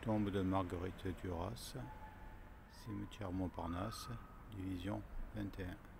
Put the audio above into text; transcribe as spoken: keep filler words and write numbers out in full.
Tombe de Marguerite Duras, cimetière Montparnasse, division vingt et un.